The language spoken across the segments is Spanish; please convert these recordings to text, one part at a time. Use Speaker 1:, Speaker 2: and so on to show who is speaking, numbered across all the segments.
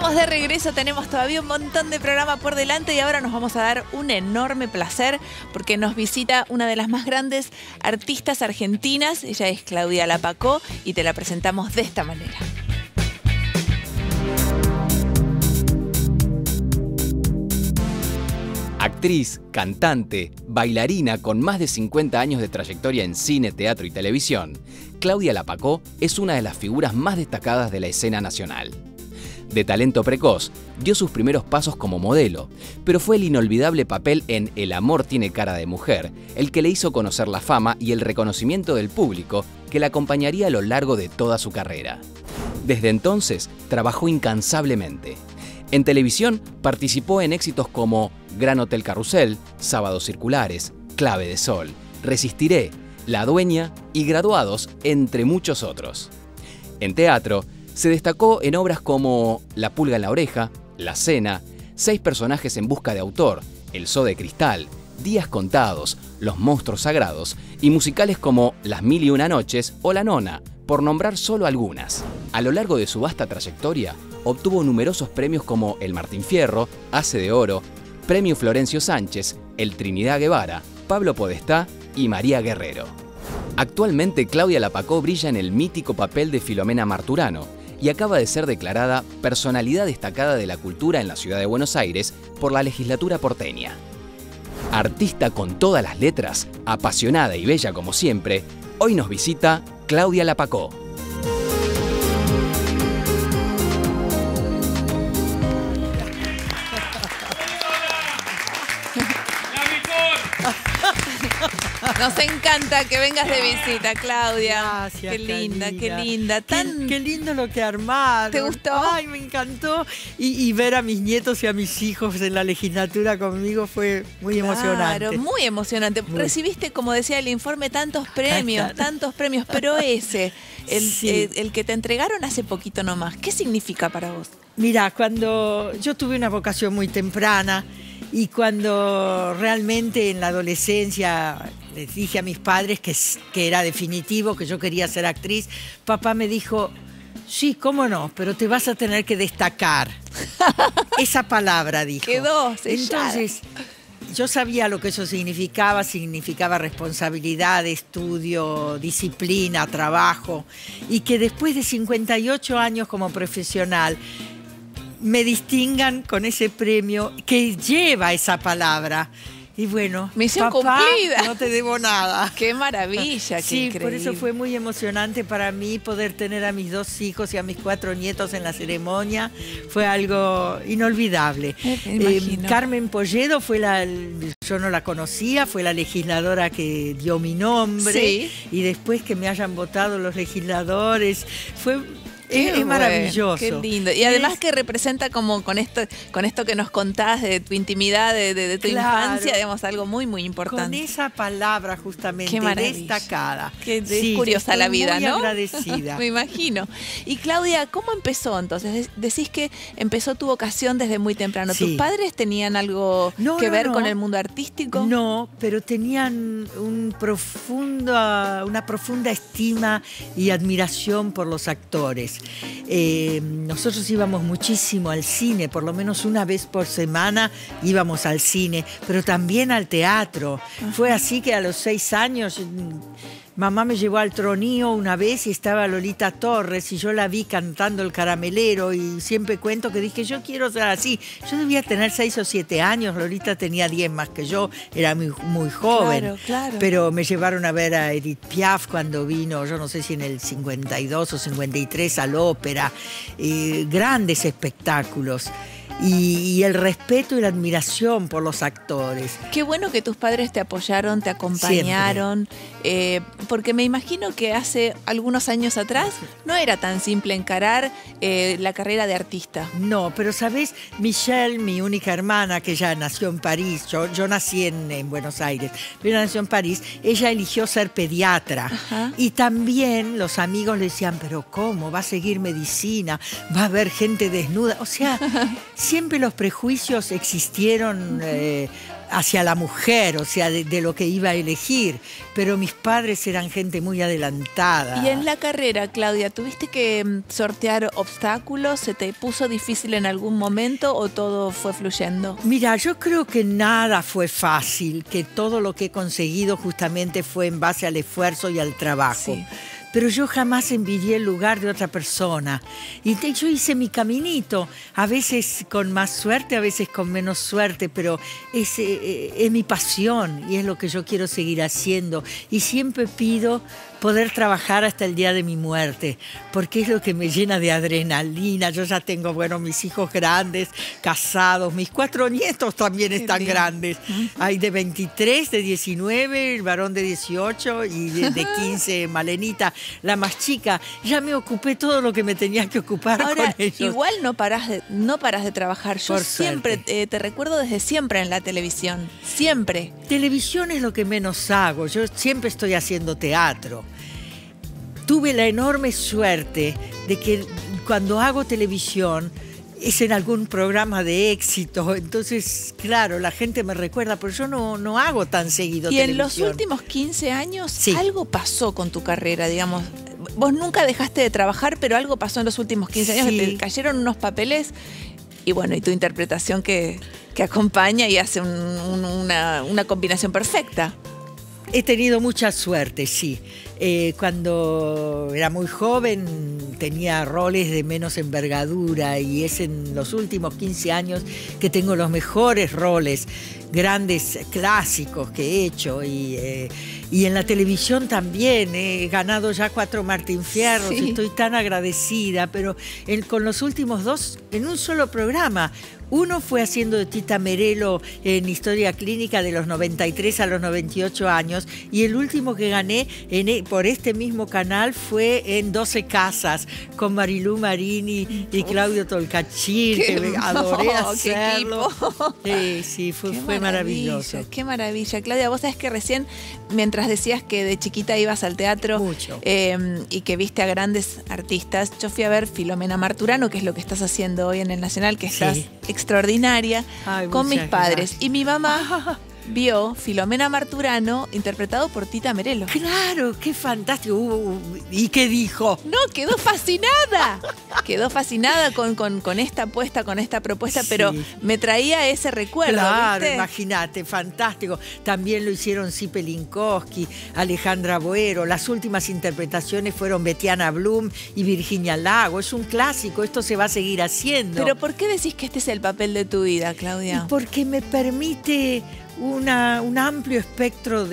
Speaker 1: Estamos de regreso, tenemos todavía un montón de programa por delante y ahora nos vamos a dar un enorme placer porque nos visita una de las más grandes artistas argentinas. Ella es Claudia Lapacó y te la presentamos de esta manera.
Speaker 2: Actriz, cantante, bailarina con más de 50 años de trayectoria en cine, teatro y televisión, Claudia Lapacó es una de las figuras más destacadas de la escena nacional. De talento precoz, dio sus primeros pasos como modelo, pero fue el inolvidable papel en El amor tiene cara de mujer el que le hizo conocer la fama y el reconocimiento del público que la acompañaría a lo largo de toda su carrera. Desde entonces, trabajó incansablemente. En televisión participó en éxitos como Gran Hotel Carrusel, Sábados Circulares, Clave de Sol, Resistiré, La Dueña y Graduados, entre muchos otros. En teatro, se destacó en obras como La Pulga en la Oreja, La Cena, 6 personajes en busca de autor, El Zoo de Cristal, Días Contados, Los Monstruos Sagrados y musicales como Las Mil y Una Noches o La Nona, por nombrar solo algunas. A lo largo de su vasta trayectoria, obtuvo numerosos premios como el Martín Fierro, Hace de Oro, Premio Florencio Sánchez, el Trinidad Guevara, Pablo Podestá y María Guerrero. Actualmente Claudia Lapacó brilla en el mítico papel de Filomena Marturano y acaba de ser declarada Personalidad Destacada de la Cultura en la Ciudad de Buenos Aires por la legislatura porteña. Artista con todas las letras, apasionada y bella como siempre, hoy nos visita Claudia Lapacó.
Speaker 1: Nos encanta que vengas de visita, Claudia.
Speaker 3: Gracias,
Speaker 1: qué linda,
Speaker 3: Karina.
Speaker 1: qué linda.
Speaker 3: Qué lindo lo que armaron.
Speaker 1: ¿Te gustó?
Speaker 3: Ay, me encantó. Y ver a mis nietos y a mis hijos en la legislatura conmigo fue muy emocionante.
Speaker 1: Claro, muy emocionante. Recibiste, como decía el informe, tantos premios, pero ese, el que te entregaron hace poquito nomás, ¿qué significa para vos?
Speaker 3: Mira, cuando yo tuve una vocación muy temprana y cuando realmente en la adolescencia les dije a mis padres que era definitivo, que yo quería ser actriz, papá me dijo, sí, cómo no, pero te vas a tener que destacar. Esa palabra dijo.
Speaker 1: Quedó sellada.
Speaker 3: Entonces, yo sabía lo que eso significaba responsabilidad, estudio, disciplina, trabajo, y que después de 58 años como profesional, me distingan con ese premio que lleva esa palabra. Y bueno,
Speaker 1: misión
Speaker 3: papá,
Speaker 1: cumplida.
Speaker 3: No te debo nada.
Speaker 1: Qué maravilla, qué
Speaker 3: sí,
Speaker 1: increíble.
Speaker 3: por eso fue muy emocionante para mí poder tener a mis 2 hijos y a mis 4 nietos en la ceremonia. Fue algo inolvidable.
Speaker 1: Me imagino.
Speaker 3: Carmen Polledo yo no la conocía, fue la legisladora que dio mi nombre.
Speaker 1: Sí.
Speaker 3: Y después que me hayan votado los legisladores, es
Speaker 1: bueno,
Speaker 3: maravilloso.
Speaker 1: Qué lindo. Y además que representa como con esto que nos contás de tu intimidad, de tu infancia, digamos, algo muy, muy importante.
Speaker 3: Con esa palabra justamente, destacada.
Speaker 1: Qué curiosa la vida,
Speaker 3: muy
Speaker 1: ¿no?
Speaker 3: agradecida.
Speaker 1: Me imagino. Y Claudia, ¿cómo empezó entonces? Decís que empezó tu vocación desde muy temprano.
Speaker 3: Sí.
Speaker 1: ¿Tus padres tenían algo que ver con el mundo artístico?
Speaker 3: No, pero tenían una profunda estima y admiración por los actores. Nosotros íbamos muchísimo al cine, por lo menos una vez por semana íbamos al cine, pero también al teatro. Ajá. Fue así que a los 6 años mamá me llevó al Tronío una vez y estaba Lolita Torres y yo la vi cantando El Caramelero y siempre cuento que dije, yo quiero ser así. Yo debía tener 6 o 7 años, Lolita tenía 10 más que yo, era muy, muy joven.
Speaker 1: Claro, claro.
Speaker 3: Pero me llevaron a ver a Edith Piaf cuando vino, yo no sé si en el 52 o 53 al ópera, grandes espectáculos. Y el respeto y la admiración por los actores.
Speaker 1: Qué bueno que tus padres te apoyaron, te acompañaron, porque me imagino que hace algunos años atrás no era tan simple encarar la carrera de artista.
Speaker 3: No, pero sabes, Michelle, mi única hermana, que ella nació en París, yo nací en Buenos Aires, pero ella nació en París, ella eligió ser pediatra. Ajá. Y también los amigos le decían, pero ¿cómo? ¿Va a seguir medicina? ¿Va a haber gente desnuda? O sea, siempre los prejuicios existieron hacia la mujer, o sea, de lo que iba a elegir. Pero mis padres eran gente muy adelantada.
Speaker 1: Y en la carrera, Claudia, ¿tuviste que sortear obstáculos? ¿Se te puso difícil en algún momento o todo fue fluyendo?
Speaker 3: Mira, yo creo que nada fue fácil, que todo lo que he conseguido justamente fue en base al esfuerzo y al trabajo.
Speaker 1: Sí.
Speaker 3: Pero yo jamás envidié el lugar de otra persona. Y yo hice mi caminito, a veces con más suerte, a veces con menos suerte, pero es mi pasión y es lo que yo quiero seguir haciendo. Y siempre pido poder trabajar hasta el día de mi muerte, porque es lo que me llena de adrenalina. Yo ya tengo, bueno, mis hijos grandes, casados, mis 4 nietos también están grandes. Hay de 23, de 19, el varón de 18 y de 15, Malenita, la más chica. Ya me ocupé todo lo que me tenía que ocupar.
Speaker 1: Ahora,
Speaker 3: con ellos.
Speaker 1: igual no paras de trabajar. Yo
Speaker 3: Por
Speaker 1: siempre te recuerdo desde siempre en la televisión. Siempre.
Speaker 3: Televisión es lo que menos hago. Yo siempre estoy haciendo teatro. Tuve la enorme suerte de que cuando hago televisión es en algún programa de éxito. Entonces, claro, la gente me recuerda, pero yo no hago tan seguido
Speaker 1: Y
Speaker 3: televisión.
Speaker 1: en los últimos 15 años,
Speaker 3: Sí.
Speaker 1: algo pasó con tu carrera, digamos. Vos nunca dejaste de trabajar, pero algo pasó en los últimos 15 años,
Speaker 3: Sí.
Speaker 1: que te cayeron unos papeles y bueno, y tu interpretación que acompaña y hace una combinación perfecta.
Speaker 3: He tenido mucha suerte, sí. Cuando era muy joven tenía roles de menos envergadura y es en los últimos 15 años que tengo los mejores roles, grandes clásicos que he hecho y en la televisión también. He ganado ya 4 Martín Fierros,
Speaker 1: Sí.
Speaker 3: estoy tan agradecida, pero con los últimos 2 en un solo programa. Uno fue haciendo de Tita Merelo en Historia Clínica de los 93 a los 98 años y el último que gané por este mismo canal fue en 12 Casas con Marilú Marini y Claudio Tolcachir, que me adoré
Speaker 1: qué
Speaker 3: hacerlo.
Speaker 1: equipo.
Speaker 3: Sí, fue
Speaker 1: Qué
Speaker 3: maravilloso.
Speaker 1: Qué maravilla. Claudia, vos sabés que recién, mientras decías que de chiquita ibas al teatro
Speaker 3: Mucho.
Speaker 1: Y que viste a grandes artistas, yo fui a ver Filomena Marturano, que es lo que estás haciendo hoy en El Nacional, que estás
Speaker 3: Sí.
Speaker 1: extraordinaria,
Speaker 3: Ay,
Speaker 1: con mis
Speaker 3: muchas
Speaker 1: padres.
Speaker 3: gracias.
Speaker 1: Y mi mamá vio Filomena Marturano interpretado por Tita Merelo.
Speaker 3: Claro, qué fantástico. ¿Y qué dijo?
Speaker 1: No, quedó fascinada. Quedó fascinada con esta apuesta, con esta propuesta,
Speaker 3: Sí.
Speaker 1: pero me traía ese recuerdo.
Speaker 3: Claro,
Speaker 1: ¿viste?
Speaker 3: imagínate, fantástico. También lo hicieron Sipe Linkowski, Alejandra Boero. Las últimas interpretaciones fueron Betiana Blum y Virginia Lago. Es un clásico, esto se va a seguir haciendo.
Speaker 1: Pero ¿por qué decís que este es el papel de tu vida,
Speaker 3: Y
Speaker 1: Claudia?
Speaker 3: porque me permite un amplio espectro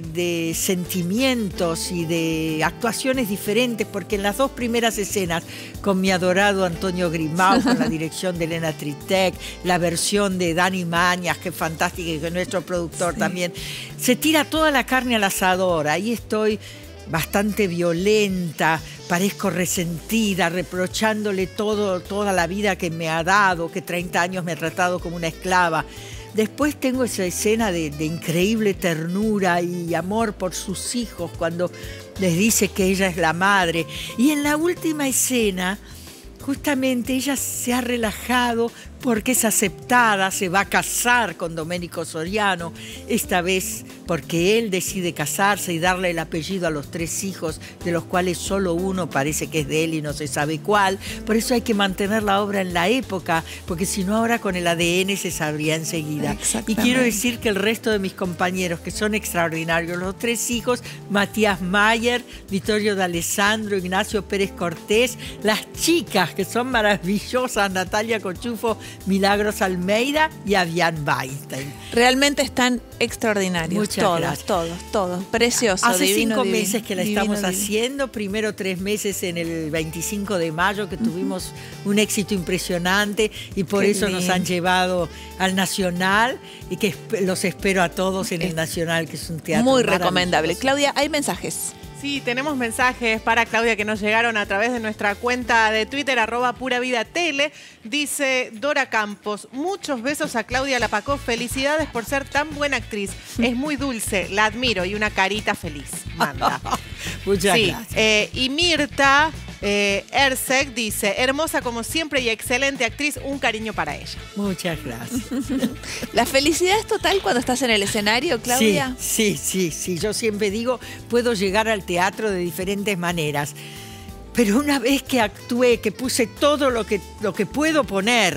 Speaker 3: de sentimientos y de actuaciones diferentes, porque en las 2 primeras escenas, con mi adorado Antonio Grimau, con la dirección de Elena Tritec, la versión de Dani Mañas, que es fantástica y que es nuestro productor también, se tira toda la carne al asador. Ahí estoy bastante violenta, parezco resentida, reprochándole toda la vida que me ha dado, que 30 años me ha tratado como una esclava. Después tengo esa escena de increíble ternura y amor por sus hijos cuando les dice que ella es la madre. Y en la última escena, justamente ella se ha relajado porque es aceptada, se va a casar con Domenico Soriano, esta vez porque él decide casarse y darle el apellido a los 3 hijos, de los cuales solo uno parece que es de él y no se sabe cuál. Por eso hay que mantener la obra en la época, porque si no ahora con el ADN se sabría enseguida. Y
Speaker 1: Exactamente.
Speaker 3: quiero decir que el resto de mis compañeros, que son extraordinarios, los 3 hijos, Matías Mayer, Vittorio D'Alessandro, Ignacio Pérez Cortés, las chicas que son maravillosas, Natalia Cochufo, Milagros Almeida y Avian Weinstein.
Speaker 1: Realmente están extraordinarios.
Speaker 3: Muchas
Speaker 1: todos,
Speaker 3: gracias.
Speaker 1: todos. Precioso,
Speaker 3: Hace
Speaker 1: divino,
Speaker 3: 5
Speaker 1: divino,
Speaker 3: meses que la
Speaker 1: divino,
Speaker 3: estamos
Speaker 1: divino.
Speaker 3: haciendo, primero 3 meses en el 25 de mayo, que tuvimos un éxito impresionante y por
Speaker 1: Qué
Speaker 3: eso nos
Speaker 1: lindo.
Speaker 3: han llevado al Nacional y que los espero a todos en el Nacional, que es un teatro
Speaker 1: Muy
Speaker 3: maravilloso.
Speaker 1: recomendable. Claudia, hay mensajes.
Speaker 4: Sí, tenemos mensajes para Claudia que nos llegaron a través de nuestra cuenta de Twitter, @puravidatele. Dice Dora Campos, muchos besos a Claudia Lapacó, felicidades por ser tan buena actriz. Es muy dulce, la admiro y una carita feliz. Manda.
Speaker 3: Muchas
Speaker 4: Sí,
Speaker 3: gracias.
Speaker 4: y Mirta Ersek dice, hermosa como siempre y excelente actriz, un cariño para ella.
Speaker 3: Muchas gracias.
Speaker 1: ¿La felicidad es total cuando estás en el escenario, Claudia?
Speaker 3: Sí. Yo siempre digo, puedo llegar al teatro de diferentes maneras. Pero una vez que actué, que puse todo lo que puedo poner,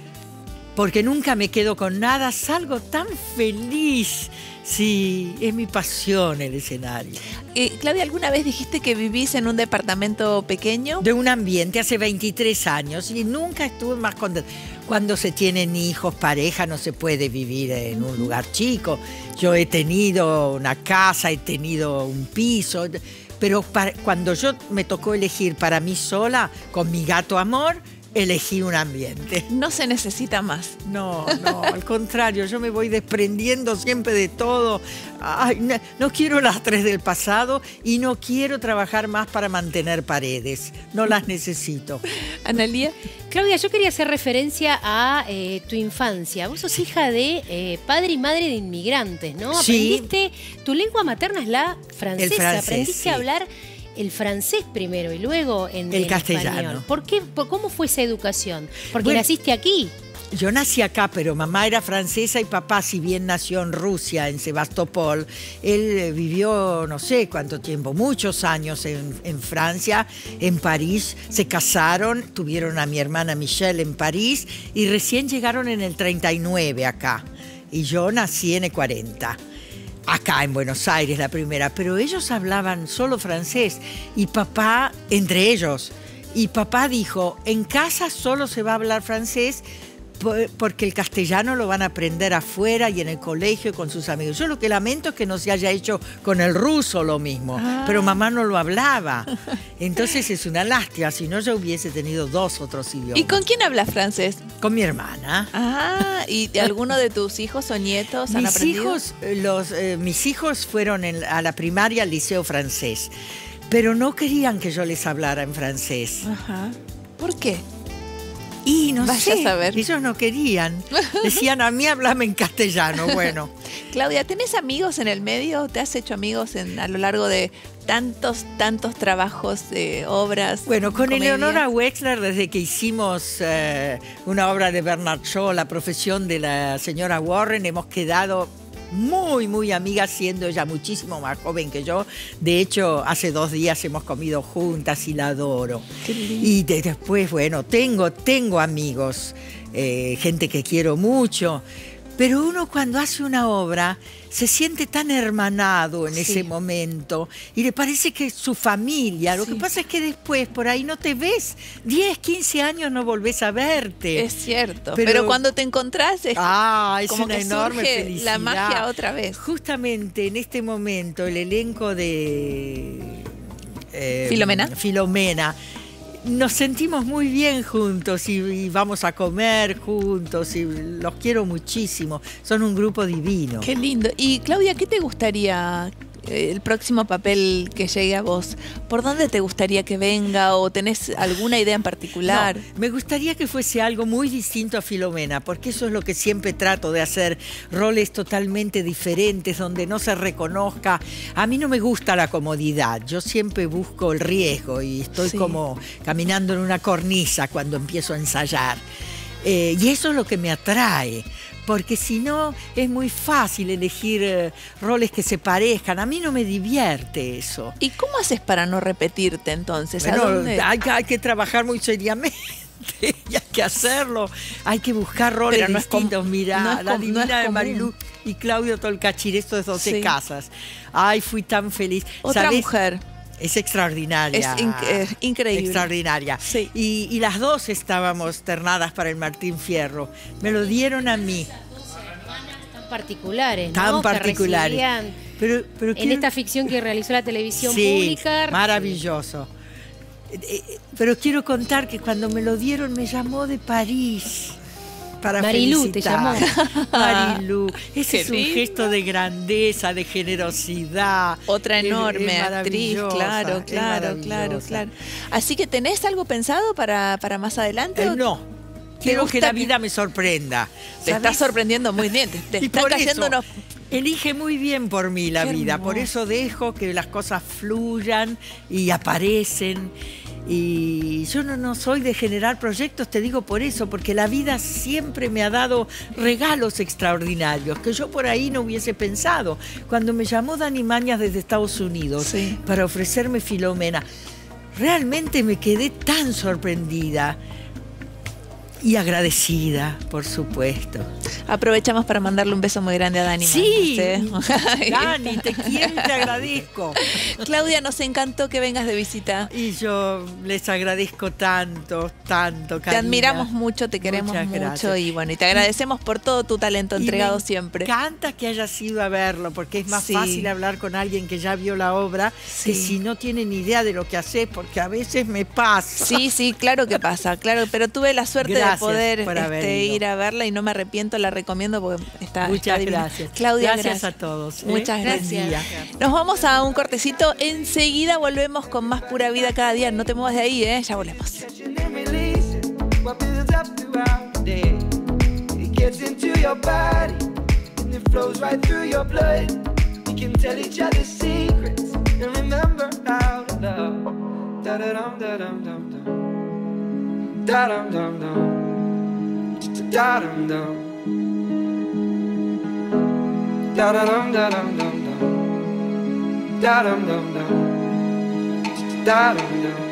Speaker 3: porque nunca me quedo con nada, salgo tan feliz. Sí, es mi pasión el escenario.
Speaker 1: Claudia, ¿alguna vez dijiste que vivís en un departamento pequeño?
Speaker 3: De un ambiente hace 23 años y nunca estuve más contenta. Cuando se tienen hijos, pareja, no se puede vivir en un lugar chico. Yo he tenido una casa, he tenido un piso, pero cuando yo me tocó elegir para mí sola, con mi gato Amor, elegí un ambiente.
Speaker 1: No se necesita más.
Speaker 3: No, al contrario, yo me voy desprendiendo siempre de todo. Ay, no quiero las 3 del pasado y no quiero trabajar más para mantener paredes. No las necesito.
Speaker 1: Analía.
Speaker 5: Claudia, yo quería hacer referencia a tu infancia. Vos sos hija de padre y madre de inmigrantes, ¿no?
Speaker 3: Sí.
Speaker 5: Aprendiste, tu lengua materna es la francesa.
Speaker 3: El francés,
Speaker 5: aprendiste
Speaker 3: sí.
Speaker 5: a hablar el francés primero y luego en
Speaker 3: el castellano.
Speaker 5: Español. ¿Por qué? ¿Cómo fue esa educación? Porque
Speaker 3: Bueno,
Speaker 5: naciste aquí.
Speaker 3: Yo nací acá, pero mamá era francesa y papá, si bien nació en Rusia, en Sebastopol, él vivió no sé cuánto tiempo, muchos años en Francia, en París, se casaron, tuvieron a mi hermana Michelle en París y recién llegaron en el 39 acá. Y yo nací en el 40. Acá en Buenos Aires la primera, pero ellos hablaban solo francés y papá, entre ellos, y papá dijo, en casa solo se va a hablar francés porque el castellano lo van a aprender afuera y en el colegio con sus amigos. Yo lo que lamento es que no se haya hecho con el ruso lo mismo, pero mamá no lo hablaba. Entonces es una lástima, si no yo hubiese tenido 2 otros idiomas.
Speaker 1: ¿Y con quién hablas francés?
Speaker 3: Con mi hermana.
Speaker 1: Ah, ¿y alguno de tus hijos o nietos han aprendido?
Speaker 3: Mis hijos fueron a la primaria al liceo francés, pero no querían que yo les hablara en francés.
Speaker 1: Ajá. ¿Por qué?
Speaker 3: Y no
Speaker 1: Vaya
Speaker 3: sé,
Speaker 1: a saber.
Speaker 3: ellos no querían. Decían, a mí háblame en castellano. Bueno.
Speaker 1: Claudia, ¿tenés amigos en el medio? ¿Te has hecho amigos a lo largo de tantos trabajos, obras?
Speaker 3: Bueno, con
Speaker 1: comedias?
Speaker 3: Eleonora Wexler, desde que hicimos una obra de Bernard Shaw, La profesión de la señora Warren, hemos quedado muy amigas, siendo ella muchísimo más joven que yo. De hecho, hace 2 días hemos comido juntas y la adoro.
Speaker 1: Qué lindo.
Speaker 3: Y después, bueno, tengo amigos, gente que quiero mucho, pero uno cuando hace una obra se siente tan hermanado en ese momento y le parece que es su familia. Lo que pasa es que después por ahí no te ves. 10, 15 años no volvés a verte.
Speaker 1: Es cierto, pero cuando te encontrás es como
Speaker 3: una
Speaker 1: que
Speaker 3: enorme
Speaker 1: surge
Speaker 3: felicidad.
Speaker 1: la magia otra vez.
Speaker 3: Justamente en este momento el elenco de
Speaker 1: Filomena.
Speaker 3: Nos sentimos muy bien juntos y vamos a comer juntos y los quiero muchísimo. Son un grupo divino.
Speaker 1: Qué lindo. Y Claudia, ¿qué te gustaría el próximo papel que llegue a vos? ¿Por dónde te gustaría que venga o tenés alguna idea en particular?
Speaker 3: No, me gustaría que fuese algo muy distinto a Filomena, porque eso es lo que siempre trato de hacer, roles totalmente diferentes, donde no se reconozca. A mí no me gusta la comodidad, yo siempre busco el riesgo y estoy como caminando en una cornisa cuando empiezo a ensayar. Y eso es lo que me atrae. Porque si no, es muy fácil elegir roles que se parezcan. A mí no me divierte eso.
Speaker 1: ¿Y cómo haces para no repetirte entonces?
Speaker 3: Bueno,
Speaker 1: ¿A dónde?
Speaker 3: hay que trabajar muy seriamente. Y hay que hacerlo. Hay que buscar roles
Speaker 1: Pero no es
Speaker 3: distintos. Mirá,
Speaker 1: no es
Speaker 3: La
Speaker 1: no
Speaker 3: Divina
Speaker 1: es
Speaker 3: de
Speaker 1: común.
Speaker 3: Marilú y Claudio Tolcachir, esto es 12 casas. Ay, fui tan feliz.
Speaker 1: Otra
Speaker 3: ¿Sabés?
Speaker 1: mujer.
Speaker 3: Es extraordinaria.
Speaker 1: Es increíble.
Speaker 3: Extraordinaria.
Speaker 1: Sí.
Speaker 3: Y las dos estábamos ternadas para el Martín Fierro. Me lo dieron a mí.
Speaker 5: Tan particulares, ¿no?
Speaker 3: Tan
Speaker 5: Que
Speaker 3: particulares.
Speaker 5: recibían
Speaker 3: Pero
Speaker 5: en esta ficción que realizó la televisión
Speaker 3: sí,
Speaker 5: pública.
Speaker 3: maravilloso. Pero quiero contar que cuando me lo dieron me llamó de París para
Speaker 5: Marilú te
Speaker 3: felicitar.
Speaker 5: llamó.
Speaker 3: Marilú. Ese
Speaker 1: Qué
Speaker 3: es un
Speaker 1: lindo.
Speaker 3: gesto de grandeza, de generosidad.
Speaker 1: Otra
Speaker 3: Es
Speaker 1: enorme actriz,
Speaker 3: maravillosa,
Speaker 1: claro.
Speaker 3: es maravillosa.
Speaker 1: Así que, ¿tenés algo pensado para más adelante?
Speaker 3: No. Quiero que
Speaker 1: gusta
Speaker 3: la vida me sorprenda.
Speaker 1: Te está
Speaker 3: ¿Sabés?
Speaker 1: sorprendiendo muy bien. Te
Speaker 3: Y
Speaker 1: están
Speaker 3: por
Speaker 1: cayendo
Speaker 3: eso,
Speaker 1: unos...
Speaker 3: elige muy bien por mí la
Speaker 1: Qué
Speaker 3: vida.
Speaker 1: hermoso.
Speaker 3: Por eso dejo que las cosas fluyan y aparecen. Y yo no soy de generar proyectos, te digo por eso, porque la vida siempre me ha dado regalos extraordinarios que yo por ahí no hubiese pensado. Cuando me llamó Dani Mañas desde Estados Unidos para ofrecerme Filomena, realmente me quedé tan sorprendida y agradecida, por supuesto.
Speaker 1: Aprovechamos para mandarle un beso muy grande a Dani.
Speaker 3: Sí,
Speaker 1: Mañas, ¿eh?
Speaker 3: Dani, te quiero y te agradezco.
Speaker 1: Claudia, nos encantó que vengas de visita.
Speaker 3: Y yo les agradezco tanto, tanto,
Speaker 1: Te
Speaker 3: Karina.
Speaker 1: admiramos mucho, te queremos
Speaker 3: Muchas
Speaker 1: mucho
Speaker 3: gracias.
Speaker 1: y bueno, y te agradecemos por todo tu talento entregado siempre.
Speaker 3: Me encanta que hayas ido a verlo, porque es más
Speaker 1: Sí.
Speaker 3: fácil hablar con alguien que ya vio la obra que
Speaker 1: Sí.
Speaker 3: si no tiene ni idea de lo que haces, porque a veces me pasa.
Speaker 1: Sí, claro que pasa, claro, pero tuve la suerte
Speaker 3: Gracias
Speaker 1: de poder
Speaker 3: por haber ido.
Speaker 1: ir a verla y no me arrepiento, la recomiendo porque está
Speaker 3: Muchas
Speaker 1: divina.
Speaker 3: gracias.
Speaker 1: Claudia,
Speaker 3: gracias a todos.
Speaker 1: Muchas
Speaker 3: Buen
Speaker 1: gracias.
Speaker 3: día.
Speaker 1: Nos vamos a un cortecito, enseguida volvemos con más Pura Vida cada día. No te muevas de ahí, ya volvemos.
Speaker 6: Catching and releasing what builds up throughout the day. It gets into your body and it flows right through your blood. We can tell each other secrets and remember how to love. Da da dum da dum dum dum. Da dum dum dum. Da dum dum. Da da dum da dum dum dum. Da dum dum dum. Da dum dum.